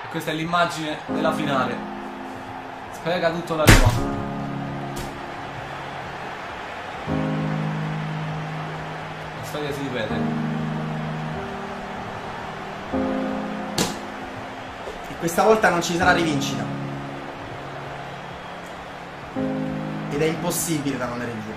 Questa è l'immagine della finale. Spiega tutto la Roma. La storia si ripete. E questa volta non ci sarà rivincita. Ed è impossibile da non reggere.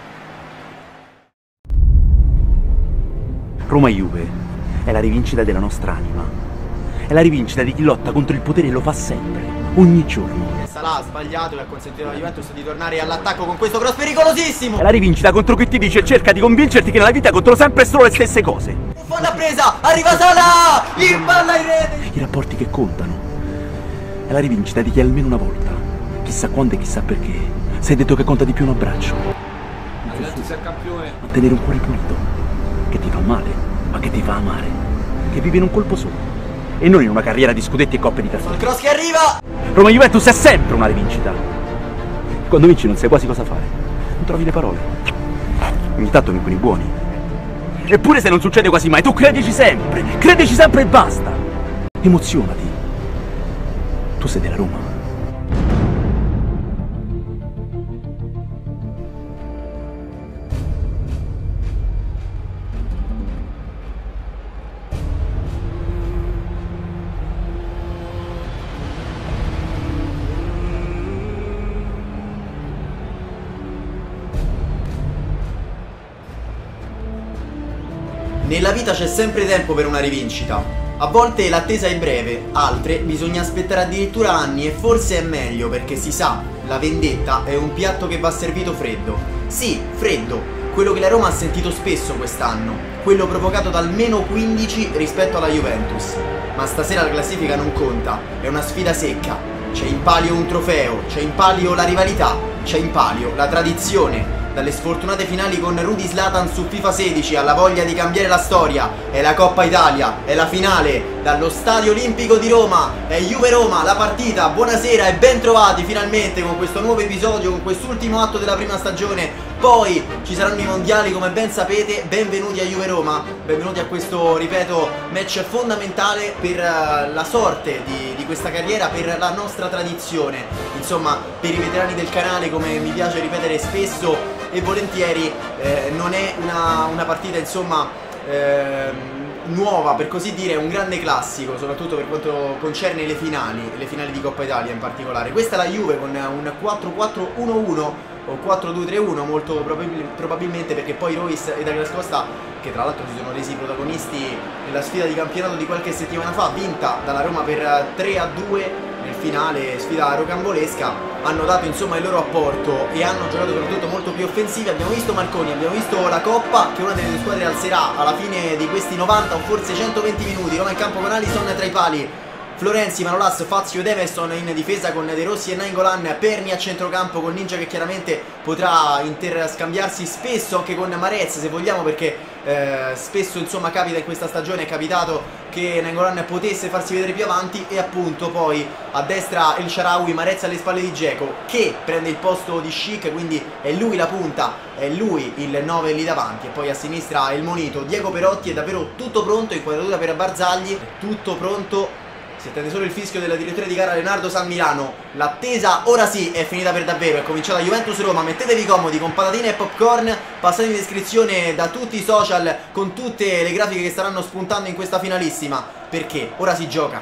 Roma-Juve è la rivincita della nostra anima. È la rivincita di chi lotta contro il potere e lo fa sempre, ogni giorno. Salah ha sbagliato e ha consentito alla Juventus di tornare all'attacco con questo cross pericolosissimo. È la rivincita contro chi ti dice e cerca di convincerti che nella vita controllo sempre solo le stesse cose. Buffon l'ha presa, arriva Salah, in palla in rete. I rapporti che contano. È la rivincita di chi almeno una volta, chissà quando e chissà perché, si è detto che conta di più un abbraccio. La Juventus è campione. Mantenere un cuore pulito, che ti fa male, ma che ti fa amare, che vive in un colpo solo. E non in una carriera di scudetti e coppe di testa. Il cross che arriva. Roma-Juventus è sempre una rivincita. Quando vinci non sai quasi cosa fare. Non trovi le parole. Ogni tanto vincono i buoni. Eppure se non succede quasi mai, tu credici sempre e basta. Emozionati. Tu sei della Roma. Nella vita c'è sempre tempo per una rivincita. A volte l'attesa è breve, altre bisogna aspettare addirittura anni e forse è meglio perché si sa, la vendetta è un piatto che va servito freddo. Sì, freddo, quello che la Roma ha sentito spesso quest'anno, quello provocato dal meno 15 rispetto alla Juventus. Ma stasera la classifica non conta, è una sfida secca. C'è in palio un trofeo, c'è in palio la rivalità, c'è in palio la tradizione. Dalle sfortunate finali con Rudy Zlatan su FIFA 16 alla voglia di cambiare la storia, è la Coppa Italia, è la finale, dallo Stadio Olimpico di Roma, è Juve-Roma, la partita, buonasera e ben trovati finalmente con questo nuovo episodio, con quest'ultimo atto della prima stagione. Poi ci saranno i mondiali come ben sapete, benvenuti a Juve-Roma, benvenuti a questo, ripeto, match fondamentale per la sorte di questa carriera, per la nostra tradizione, insomma per i veterani del canale come mi piace ripetere spesso e volentieri. Non è una partita insomma nuova per così dire, è un grande classico soprattutto per quanto concerne le finali di Coppa Italia in particolare. Questa è la Juve con un 4-4-1-1 o 4-2-3-1 molto probabilmente, perché poi Royce e Douglas Costa, che tra l'altro si sono resi protagonisti nella sfida di campionato di qualche settimana fa, vinta dalla Roma per 3-2 nel finale, sfida rocambolesca, hanno dato insomma il loro apporto e hanno giocato soprattutto molto più offensivi. Abbiamo visto Marconi, abbiamo visto la Coppa che una delle due squadre alzerà alla fine di questi 90 o forse 120 minuti. Roma in campo con Alisson tra i pali, Florenzi, Manolas, Fazio ed Everson in difesa con De Rossi e Nainggolan, Perni a centrocampo con Ninja che chiaramente potrà interscambiarsi spesso anche con Marez se vogliamo, perché spesso insomma capita in questa stagione, è capitato che Nainggolan potesse farsi vedere più avanti, e appunto poi a destra El Shaarawy, Marez alle spalle di Dzeko che prende il posto di Schick, quindi è lui la punta, è lui il 9 lì davanti, e poi a sinistra il monito Diego Perotti. È davvero tutto pronto, inquadratura per Barzagli, tutto pronto. Si attende solo il fischio della direttore di gara Leonardo San Milano. L'attesa ora sì è finita per davvero, è cominciata Juventus-Roma. Mettetevi comodi con patatine e popcorn, passate in descrizione da tutti i social con tutte le grafiche che staranno spuntando in questa finalissima, perché ora si gioca.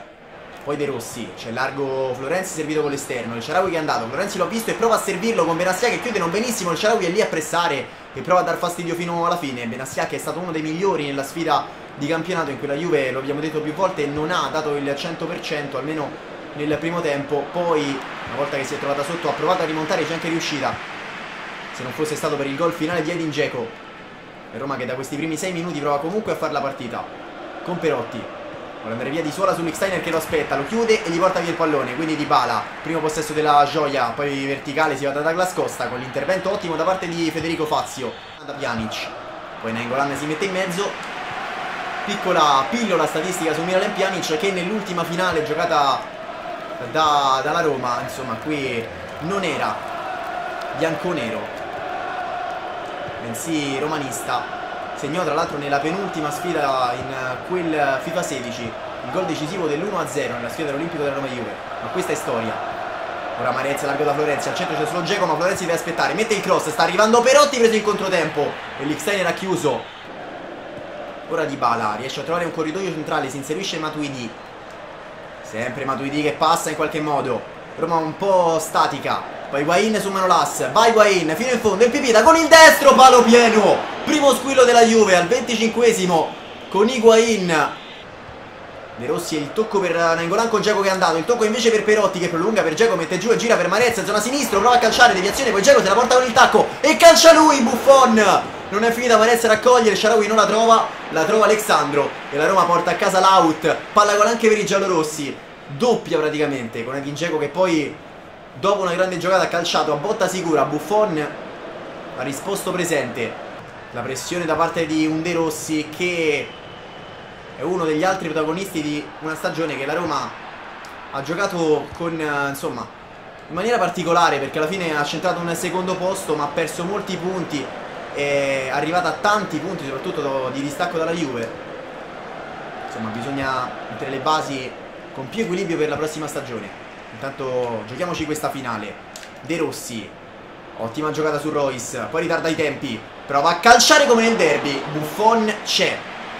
Poi De Rossi, c'è largo Florenzi servito con l'esterno, il Shaarawy che è andato, Florenzi l'ho visto e prova a servirlo con Benassia che chiude non benissimo, il Shaarawy è lì a pressare e prova a dar fastidio fino alla fine. Benassia che è stato uno dei migliori nella sfida di campionato, in cui la Juve, lo abbiamo detto più volte, non ha dato il 100% almeno nel primo tempo. Poi una volta che si è trovata sotto ha provato a rimontare, c'è anche riuscita, se non fosse stato per il gol finale di Edin Dzeko. Roma che da questi primi 6 minuti prova comunque a fare la partita con Perotti, vuole andare via di sola su Lichtsteiner che lo aspetta, lo chiude e gli porta via il pallone. Quindi Dybala, primo possesso della Gioia, poi verticale si va da Douglas Costa con l'intervento ottimo da parte di Federico Fazio, da Pjanic, poi Nainggolan si mette in mezzo. Piccola pillola statistica su Miralem Pjanic che nell'ultima finale giocata dalla Roma, insomma qui non era bianconero bensì romanista, segnò tra l'altro nella penultima sfida in quel FIFA 16 il gol decisivo dell'1-0 nella sfida dell'Olimpico della Roma Juve. Ma questa è storia. Ora Marezza largo da Florenzi, al centro c'è solo Dzeko, ma Florenzi deve aspettare, mette il cross, sta arrivando Perotti preso in controtempo e l'Ikstein era chiuso. Ora Dybala riesce a trovare un corridoio centrale, si inserisce Matuidi, sempre Matuidi che passa in qualche modo. Roma un po' statica, poi Higuain su Manolas, vai Higuain fino in fondo, il Pipita con il destro, palo pieno, primo squillo della Juve al 25esimo con Higuain. De Rossi e il tocco per Nainggolan con Dzeko che è andato, il tocco invece per Perotti che prolunga per Dzeko, mette giù e gira per Marezza, zona sinistra, prova a calciare, deviazione, poi Dzeko se la porta con il tacco e calcia lui, Buffon. Non è finita, Marezza raccoglie, il Shaarawy non la trova Alexandro e la Roma porta a casa l'out, palla gol anche per i giallorossi, doppia praticamente con Edin Dzeko che poi dopo una grande giocata ha calciato a botta sicura. Buffon ha risposto presente, la pressione da parte di un De Rossi che è uno degli altri protagonisti di una stagione che la Roma ha giocato con, insomma, in maniera particolare, perché alla fine ha centrato un secondo posto ma ha perso molti punti, è arrivata a tanti punti soprattutto di distacco dalla Juve. Insomma bisogna mettere le basi con più equilibrio per la prossima stagione. Intanto giochiamoci questa finale. De Rossi, ottima giocata su Royce, poi ritarda i tempi, prova a calciare come nel derby, Buffon c'è.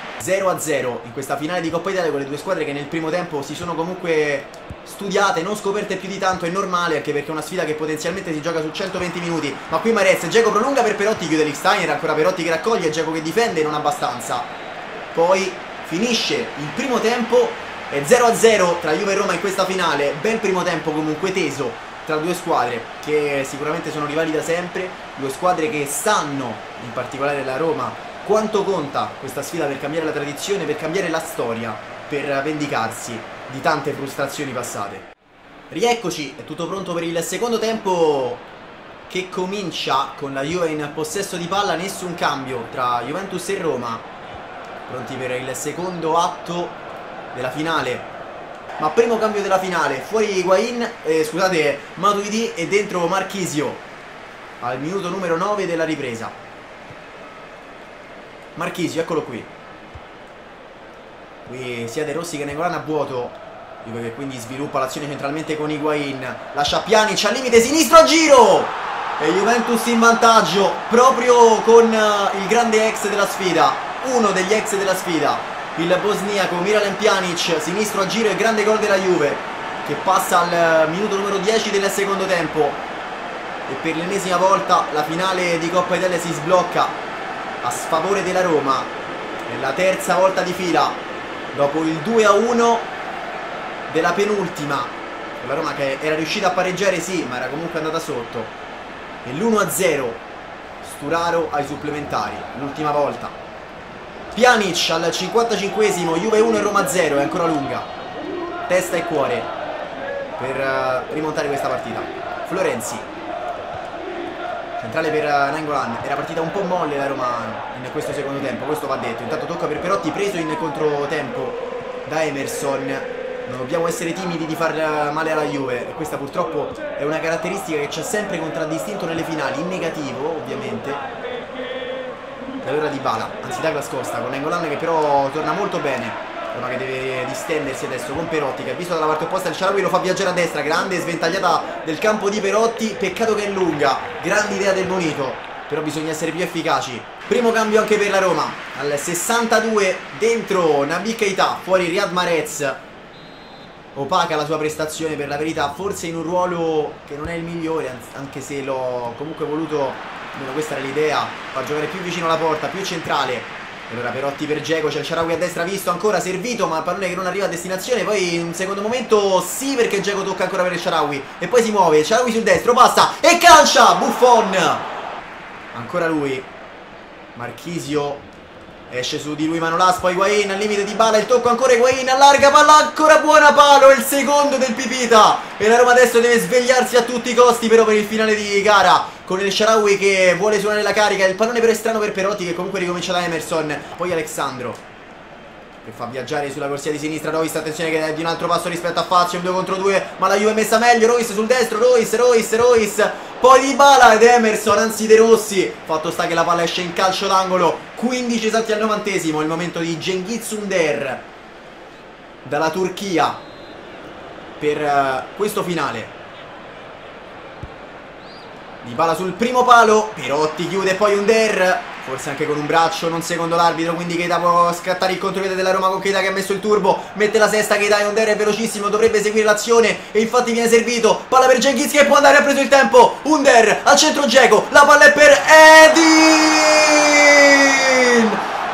0-0 in questa finale di Coppa Italia con le due squadre che nel primo tempo si sono comunque studiate, non scoperte più di tanto, è normale anche perché è una sfida che potenzialmente si gioca su 120 minuti. Ma qui Marezza, Dzeko prolunga per Perotti, chiude l'Ikstein, ancora Perotti che raccoglie, Dzeko che difende, non abbastanza. Poi finisce il primo tempo, è 0-0 tra Juve e Roma in questa finale, bel primo tempo comunque teso tra due squadre che sicuramente sono rivali da sempre, due squadre che sanno, in particolare la Roma, quanto conta questa sfida per cambiare la tradizione, per cambiare la storia, per vendicarsi di tante frustrazioni passate. Rieccoci, è tutto pronto per il secondo tempo che comincia con la Juve in possesso di palla, nessun cambio tra Juventus e Roma, pronti per il secondo atto della finale. Ma primo cambio della finale, fuori Higuain, scusate, Matuidi e dentro Marchisio al minuto numero 9 della ripresa. Marchisio, eccolo qui. Qui sia De Rossi che Nainggolan a vuoto, che quindi sviluppa l'azione centralmente con Higuain, lascia Pjanic al limite sinistro a giro e Juventus in vantaggio proprio con il grande ex della sfida, uno degli ex della sfida, il bosniaco Miralem Pjanic, sinistro a giro e grande gol della Juve che passa al minuto numero 10 del secondo tempo e per l'ennesima volta la finale di Coppa Italia si sblocca a sfavore della Roma. È la terza volta di fila dopo il 2-1 della penultima, la Roma che era riuscita a pareggiare sì, ma era comunque andata sotto, e l'1-0 Sturaro ai supplementari, l'ultima volta. Pjanic al 55esimo, Juve 1 e Roma 0, è ancora lunga, testa e cuore per rimontare questa partita. Florenzi, centrale per Nainggolan, era partita un po' molle la Roma in questo secondo tempo, questo va detto. Intanto tocca per Perotti, preso in controtempo da Emerson. Non dobbiamo essere timidi di far male alla Juve, e questa purtroppo è una caratteristica che ci ha sempre contraddistinto nelle finali, in negativo ovviamente. E allora Dybala, anzi Douglas Costa con Nainggolan che però torna molto bene. Roma che deve distendersi adesso con Perotti che ha visto dalla parte opposta il Shaarawy, lo fa viaggiare a destra, grande sventagliata del campo di Perotti, peccato che è lunga, grande idea del Monito, però bisogna essere più efficaci. Primo cambio anche per la Roma, al 62 dentro Naby Keita, fuori Riyad Mahrez, opaca la sua prestazione per la verità, forse in un ruolo che non è il migliore, anche se l'ho comunque voluto, almeno questa era l'idea, far giocare più vicino alla porta, più centrale. Allora Perotti per Dzeko, c'è il Shaarawy a destra visto, ancora servito ma il pallone che non arriva a destinazione. Poi in un secondo momento sì, perché Dzeko tocca ancora per il Shaarawy e poi si muove, Shaarawy sul destro, passa e calcia, Buffon. Ancora lui, Marchisio, esce su di lui Manolas, poi Higuain al limite di Dybala, il tocco ancora Higuain, allarga, palla ancora buona, palo, il secondo del Pipita. E la Roma adesso deve svegliarsi a tutti i costi però per il finale di gara, con il Shaarawy che vuole suonare la carica, il pallone però è strano per Perotti che comunque ricomincia da Emerson, poi Alexandro che fa viaggiare sulla corsia di sinistra Royce, attenzione che è di un altro passo rispetto a Fazio, un 2 contro 2, ma la Juve è messa meglio, Royce sul destro, Royce, poi Dybala ed Emerson, anzi De Rossi, fatto sta che la palla esce in calcio d'angolo 15 esatti al 90esimo, il momento di Cengiz Ünder dalla Turchia per questo finale. Dybala sul primo palo, Perotti chiude poi Ünder, forse anche con un braccio, non secondo l'arbitro, quindi Keita può scattare il contropiede della Roma con Keita che ha messo il turbo, mette la sesta Keita e Ünder è velocissimo, dovrebbe seguire l'azione e infatti viene servito, palla per Cengiz che può andare, ha preso il tempo, Ünder al centro Dzeko, la palla è per Edin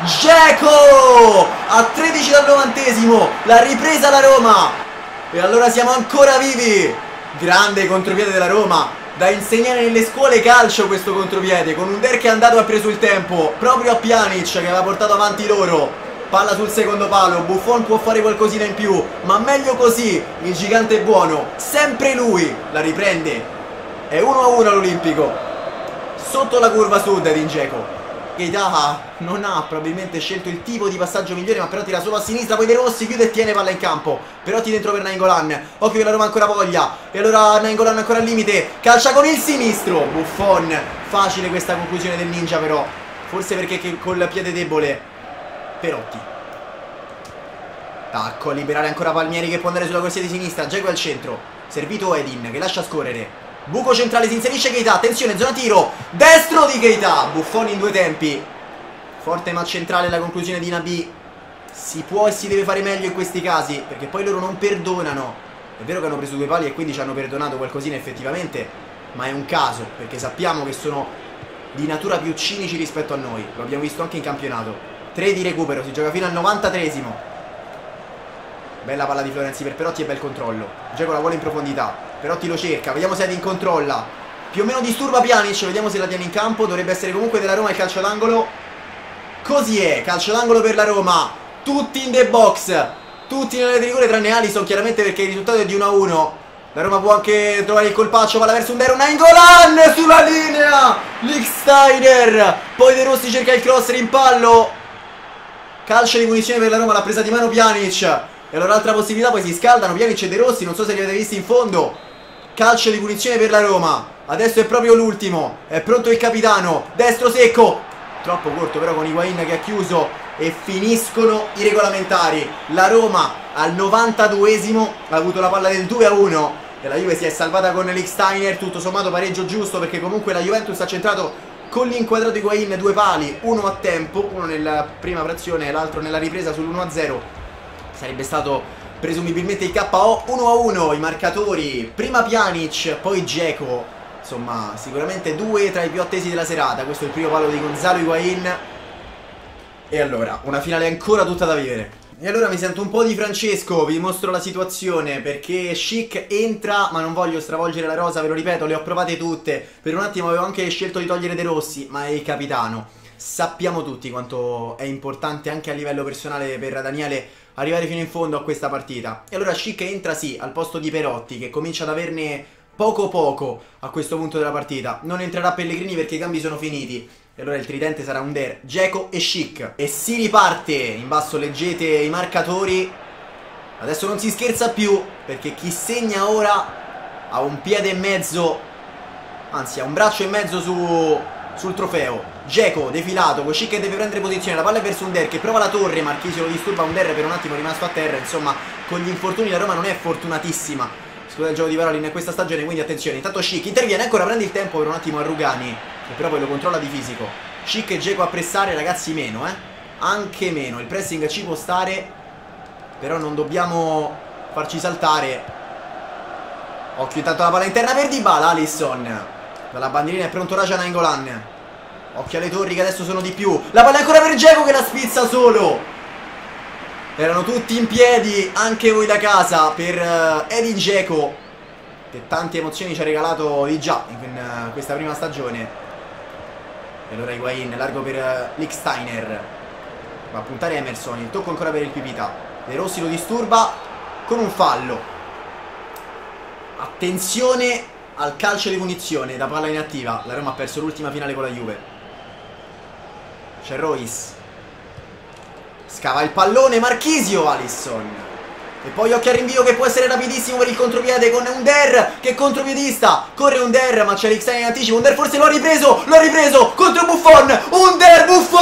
Dzeko a 13 dal 90esimo, la ripresa la Roma e allora siamo ancora vivi, grande contropiede della Roma. Da insegnare nelle scuole calcio questo contropiede, con Ünder che è andato e ha preso il tempo proprio a Pjanic che aveva portato avanti loro. Palla sul secondo palo, Buffon può fare qualcosina in più, ma meglio così, il gigante è buono, sempre lui la riprende. È 1-1 all'Olimpico, sotto la curva sud di Dzeko. Keita non ha probabilmente scelto il tipo di passaggio migliore, ma però tira solo a sinistra, poi De Rossi chiude e tiene palla in campo. Perotti dentro per Nainggolan, occhio che la Roma ancora voglia, e allora Nainggolan ancora al limite, calcia con il sinistro, Buffon, facile questa conclusione del ninja però, forse perché col piede debole. Perotti, tacco a liberare ancora Palmieri che può andare sulla corsia di sinistra, Dzeko al centro, servito Edin che lascia scorrere. Buco centrale, si inserisce Keita, attenzione, zona tiro, destro di Keita, Buffon in due tempi. Forte ma centrale la conclusione di Naby. Si può e si deve fare meglio in questi casi, perché poi loro non perdonano. È vero che hanno preso due pali e quindi ci hanno perdonato qualcosina effettivamente, ma è un caso, perché sappiamo che sono di natura più cinici rispetto a noi. Lo abbiamo visto anche in campionato. 3 di recupero, si gioca fino al 93esimo. Bella palla di Florenzi per Perotti e bel controllo. Dzeko la vuole in profondità, Perotti lo cerca, vediamo se Edin controlla. Più o meno disturba Pjanic, vediamo se la tiene in campo. Dovrebbe essere comunque della Roma il calcio d'angolo. Così è, calcio d'angolo per la Roma. Tutti in the box, tutti nelle rigore tranne Alisson, chiaramente perché il risultato è di 1-1. La Roma può anche trovare il colpaccio, palla verso Ünder, Nainggolan sulla linea, Lichtsteiner, poi De Rossi cerca il cross, rimpallo. Calcio di punizione per la Roma, l'ha presa di mano Pjanic. E allora altra possibilità, poi si scaldano Pjanic e De Rossi, non so se li avete visti in fondo. Calcio di punizione per la Roma. Adesso è proprio l'ultimo, è pronto il capitano, destro secco, troppo corto però con Higuain che ha chiuso. E finiscono i regolamentari. La Roma al 92esimo ha avuto la palla del 2-1 e la Juve si è salvata con Lichtsteiner. Tutto sommato pareggio giusto, perché comunque la Juventus ha centrato con l'inquadrato Higuain due pali, uno a tempo, uno nella prima frazione e l'altro nella ripresa sull'1-0. Sarebbe stato presumibilmente il KO. 1-1 i marcatori, prima Pjanic, poi Dzeko. Insomma, sicuramente due tra i più attesi della serata. Questo è il primo palo di Gonzalo Higuain. E allora, una finale ancora tutta da vivere. E allora mi sento un po' di Francesco, vi mostro la situazione, perché Schick entra, ma non voglio stravolgere la rosa, ve lo ripeto, le ho provate tutte. Per un attimo avevo anche scelto di togliere De Rossi, ma è il capitano. Sappiamo tutti quanto è importante anche a livello personale per Daniele arrivare fino in fondo a questa partita. E allora Schick entra sì, al posto di Perotti, che comincia ad averne poco a questo punto della partita. Non entrerà Pellegrini perché i cambi sono finiti. E allora il tridente sarà Ünder, Dzeko e Schick. E si riparte, in basso leggete i marcatori. Adesso non si scherza più, perché chi segna ora ha un piede e mezzo, anzi ha un braccio e mezzo sul trofeo. Dzeko defilato, con Schick che deve prendere posizione, la palla è verso Ünder che prova la torre, Marchisio lo disturba, Ünder per un attimo è rimasto a terra. Insomma, con gli infortuni la Roma non è fortunatissima, scusa il gioco di parole, in questa stagione, quindi attenzione. Intanto Schick interviene, ancora prende il tempo per un attimo a Rugani, che però poi lo controlla di fisico. Schick e Dzeko a pressare, ragazzi, meno, anche meno. Il pressing ci può stare, però non dobbiamo farci saltare. Occhio intanto alla palla interna per Dybala, Alisson. Dalla bandierina è pronto Raja Nainggolan. Occhio alle torri che adesso sono di più. La palla è ancora per Dzeko che la spizza solo. Erano tutti in piedi, anche voi da casa, per Edin Dzeko, che tante emozioni ci ha regalato di già in questa prima stagione. E allora Higuain, largo per Lichtsteiner. Va a puntare Emerson, il tocco ancora per il Pipita. De Rossi lo disturba con un fallo. Attenzione al calcio di punizione da palla inattiva. La Roma ha perso l'ultima finale con la Juve. C'è Royce, scava il pallone, Marchisio, Alisson. E poi occhio al rinvio che può essere rapidissimo per il contropiede con Under che contropiedista. Corre Under, ma c'è l'X in anticipo. Under forse lo ha ripreso contro Buffon. Under,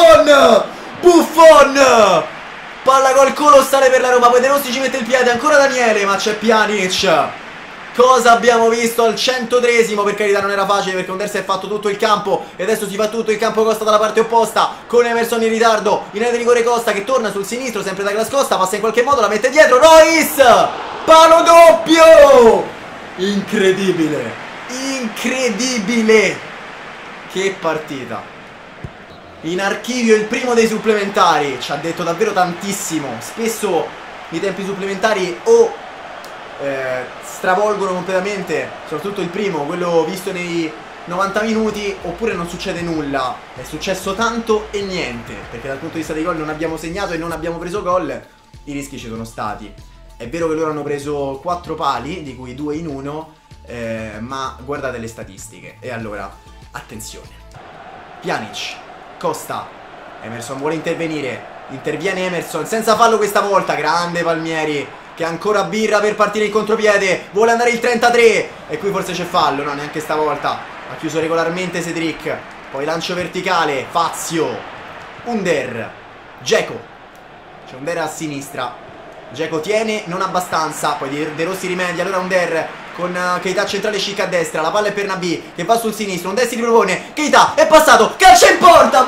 Buffon. Palla col colossale per la Roma. Poi De Rossi ci mette il piede, ancora Daniele, ma c'è Pjanic. Cosa abbiamo visto al 103esimo? Per carità non era facile perché Under si è fatto tutto il campo e adesso si fa tutto il campo Costa dalla parte opposta con Emerson in ritardo. In area di rigore Costa che torna sul sinistro, sempre da Douglas Costa, passa in qualche modo, la mette dietro. Royce! Palo doppio! Incredibile! Incredibile! Che partita! In archivio il primo dei supplementari. Ci ha detto davvero tantissimo. Spesso i tempi supplementari o stravolgono completamente, soprattutto il primo, quello visto nei 90 minuti, oppure non succede nulla. È successo tanto e niente, perché dal punto di vista dei gol non abbiamo segnato e non abbiamo preso gol. I rischi ci sono stati. È vero che loro hanno preso 4 pali, di cui 2 in 1, ma guardate le statistiche. E allora, attenzione. Pjanic, Costa, Emerson vuole intervenire, interviene Emerson senza fallo questa volta. Grande Palmieri che ancora birra per partire in contropiede, vuole andare il 33 e qui forse c'è fallo. No, neanche stavolta, ha chiuso regolarmente Cedric. Poi lancio verticale, Fazio, Under, Dzeko, c'è Under a sinistra, Dzeko tiene, non abbastanza, poi De Rossi rimedia, allora Under con Keita centrale, Schick a destra, la palla è per Nabi che va sul sinistro, Under si ripropone, Keita è passato, calcio in porta,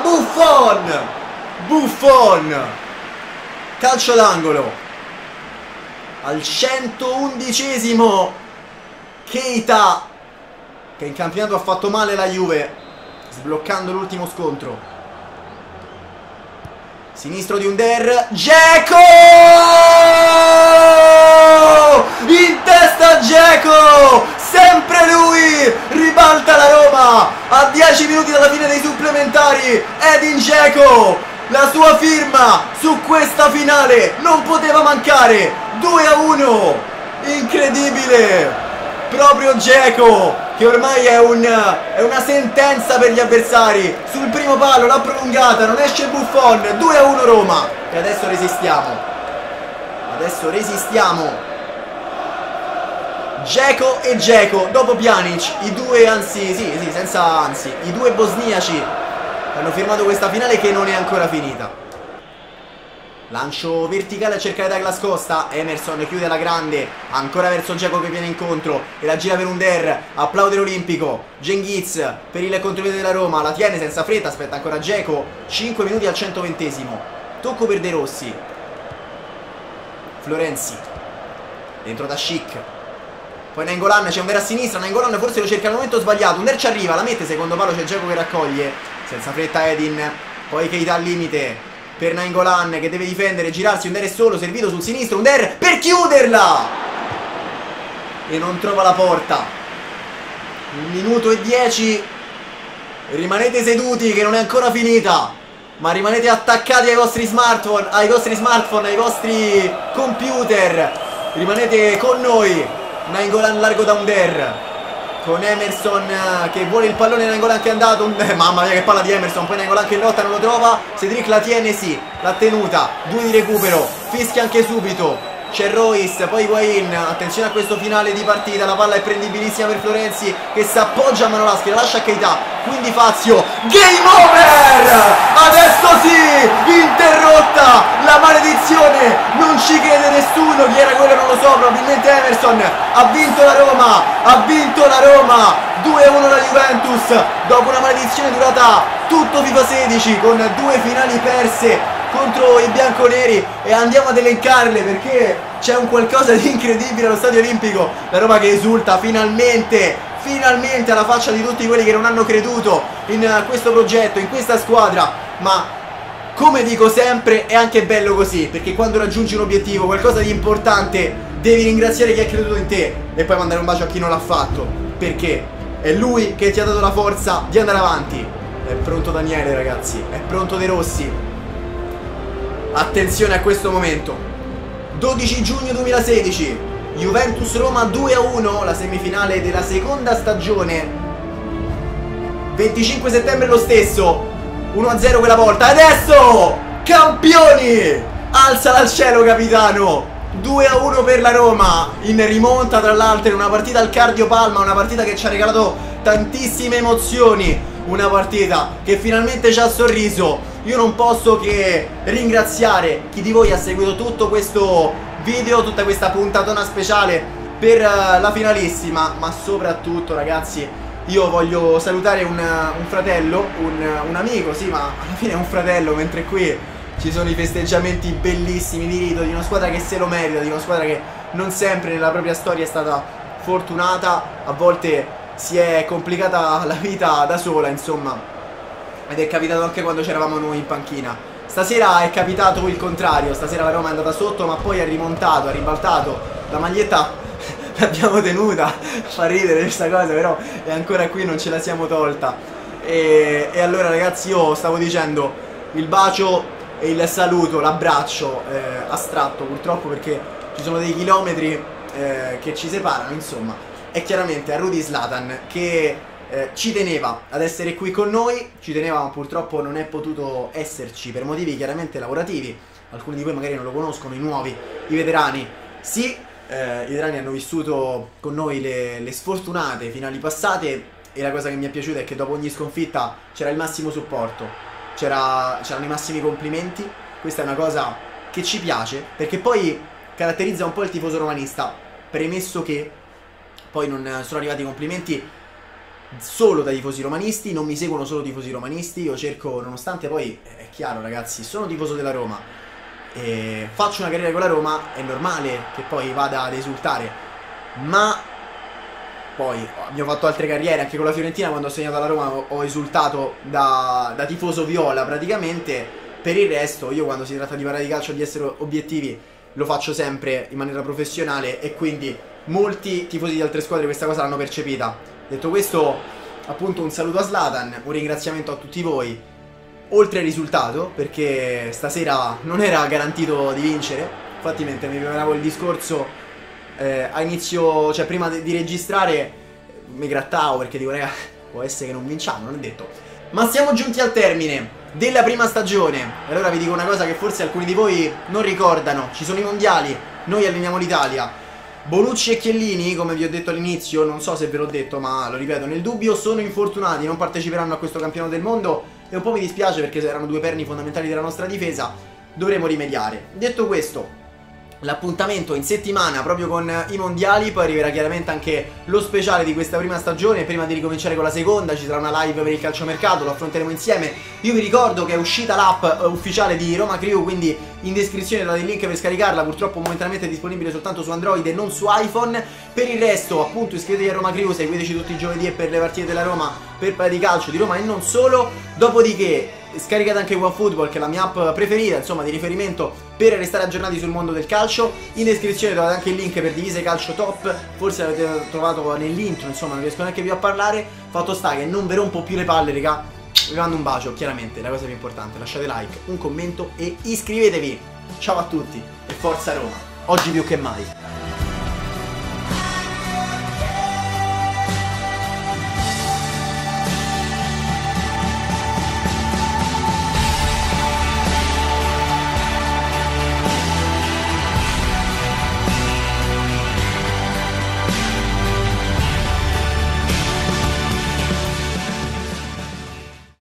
Buffon, calcio d'angolo al 111esimo. Keita che in campionato ha fatto male la Juve, sbloccando l'ultimo scontro. Sinistro di Under, Dzeko! In testa Dzeko! Sempre lui! Ribalta la Roma! A 10 minuti dalla fine dei supplementari, Edin Dzeko! La sua firma su questa finale non poteva mancare. 2-1, incredibile. Proprio Dzeko, che ormai è una sentenza per gli avversari. Sul primo palo l'ha prolungata, non esce Buffon. 2-1 Roma. E adesso resistiamo. Dzeko e Dzeko dopo Pjanic, i due, anzi sì, senza anzi, i due bosniaci hanno firmato questa finale che non è ancora finita. Lancio verticale a cercare Douglas Costa, Emerson chiude alla grande, ancora verso Dzeko che viene incontro e la gira per Under, applaude l'Olimpico, Cengiz per il contropiede della Roma, la tiene senza fretta, aspetta ancora Dzeko, 5 minuti al 120esimo, tocco per De Rossi, Florenzi, dentro da Schick, poi Nainggolan, c'è Under a sinistra, Nainggolan forse lo cerca al momento sbagliato, Under ci arriva, la mette, secondo palo c'è Dzeko che raccoglie, senza fretta Edin, poi Keita al limite per Nainggolan che deve difendere, girarsi, Under è solo, servito sul sinistro, Under per chiuderla e non trova la porta. 1 minuto e 10, rimanete seduti che non è ancora finita, ma rimanete attaccati ai vostri smartphone, ai vostri computer, rimanete con noi. Nainggolan largo da Under con Emerson che vuole il pallone, Nainggolan che è andato, mamma mia che palla di Emerson, poi Nainggolan che lotta, non lo trova, Cedric la tiene, sì, l'ha tenuta, 2 di recupero, fischia anche subito, c'è Royce, poi Higuain, attenzione a questo finale di partita, la palla è prendibilissima per Florenzi che si appoggia a Manolaschi, la lascia a Keita, quindi Fazio, game over! Adesso sì, interrotta la maledizione, non ci crede nessuno, chi era quello non lo so, probabilmente Emerson, ha vinto la Roma, 2-1 la Juventus, dopo una maledizione durata tutto FIFA 16 con 2 finali perse contro i bianconeri, e andiamo ad elencarle perché c'è un qualcosa di incredibile allo Stadio Olimpico. La Roma che esulta finalmente alla faccia di tutti quelli che non hanno creduto in questo progetto, in questa squadra, ma come dico sempre è anche bello così, perché quando raggiungi un obiettivo, qualcosa di importante, devi ringraziare chi ha creduto in te e poi mandare un bacio a chi non l'ha fatto, perché è lui che ti ha dato la forza di andare avanti. È pronto Daniele, ragazzi, è pronto De Rossi. Attenzione a questo momento, 12 giugno 2016, Juventus-Roma 2-1, la semifinale della seconda stagione. 25 settembre lo stesso, 1-0 quella volta, e adesso campioni! Alzala al cielo capitano, 2-1 per la Roma, in rimonta tra l'altro, in una partita al cardiopalma, una partita che ci ha regalato tantissime emozioni, una partita che finalmente ci ha sorriso. Io non posso che ringraziare chi di voi ha seguito tutto questo video, tutta questa puntatona speciale per la finalissima, ma soprattutto ragazzi io voglio salutare un fratello, un amico, sì, ma alla fine è un fratello, mentre qui ci sono i festeggiamenti bellissimi di rito di una squadra che se lo merita, di una squadra che non sempre nella propria storia è stata fortunata, a volte si è complicata la vita da sola, insomma, ed è capitato anche quando c'eravamo noi in panchina. Stasera è capitato il contrario, stasera la Roma è andata sotto ma poi ha rimontato, ha ribaltato, la maglietta l'abbiamo tenuta, fa ridere questa cosa, però è ancora qui, non ce la siamo tolta. E allora ragazzi, io stavo dicendo, il bacio e il saluto, l'abbraccio astratto purtroppo, perché ci sono dei chilometri che ci separano, insomma, è chiaramente a Rudy Zlatan che ci teneva ad essere qui con noi, ci teneva ma purtroppo non è potuto esserci per motivi chiaramente lavorativi. Alcuni di voi magari non lo conoscono, i nuovi, i veterani sì, i veterani hanno vissuto con noi le sfortunate finali passate, e la cosa che mi è piaciuta è che dopo ogni sconfitta c'era il massimo supporto, c'erano i massimi complimenti. Questa è una cosa che ci piace, perché poi caratterizza un po' il tifoso romanista, premesso che poi non sono arrivati complimenti solo dai tifosi romanisti, non mi seguono solo tifosi romanisti, io cerco, nonostante poi è chiaro ragazzi, sono tifoso della Roma e faccio una carriera con la Roma, è normale che poi vada ad esultare, ma poi abbiamo fatto altre carriere anche con la Fiorentina. Quando ho segnato alla Roma ho esultato da tifoso viola praticamente. Per il resto io, quando si tratta di parlare di calcio e di essere obiettivi, lo faccio sempre in maniera professionale, e quindi molti tifosi di altre squadre questa cosa l'hanno percepita. Detto questo, appunto, un saluto a Zlatan, un ringraziamento a tutti voi, oltre al risultato, perché stasera non era garantito di vincere. Infatti mentre mi preparavo il discorso a inizio, cioè prima di registrare, mi grattavo perché dico raga, può essere che non vinciamo, non è detto. Ma siamo giunti al termine della prima stagione, e allora vi dico una cosa che forse alcuni di voi non ricordano: ci sono i mondiali, noi alleniamo l'Italia. Bonucci e Chiellini, come vi ho detto all'inizio, non so se ve l'ho detto ma lo ripeto nel dubbio, sono infortunati, non parteciperanno a questo campionato del mondo, e un po' mi dispiace perché erano due perni fondamentali della nostra difesa, dovremo rimediare. Detto questo, l'appuntamento in settimana proprio con i mondiali, poi arriverà chiaramente anche lo speciale di questa prima stagione. Prima di ricominciare con la seconda ci sarà una live per il calciomercato, lo affronteremo insieme. Io vi ricordo che è uscita l'app ufficiale di Roma Crew, quindi in descrizione trovate il link per scaricarla. Purtroppo momentaneamente è disponibile soltanto su Android e non su iPhone. Per il resto appunto iscrivetevi a Roma Crew, seguiteci tutti i giovedì e per le partite della Roma, per parlare di calcio, di Roma e non solo. Dopodiché scaricate anche OneFootball, che è la mia app preferita, insomma, di riferimento per restare aggiornati sul mondo del calcio. In descrizione trovate anche il link per Divise Calcio Top, forse l'avete trovato nell'intro, insomma non riesco neanche più a parlare. Fatto sta che non vi rompo più le palle, raga. Vi mando un bacio, chiaramente, la cosa più importante, lasciate like, un commento e iscrivetevi. Ciao a tutti e forza Roma, oggi più che mai.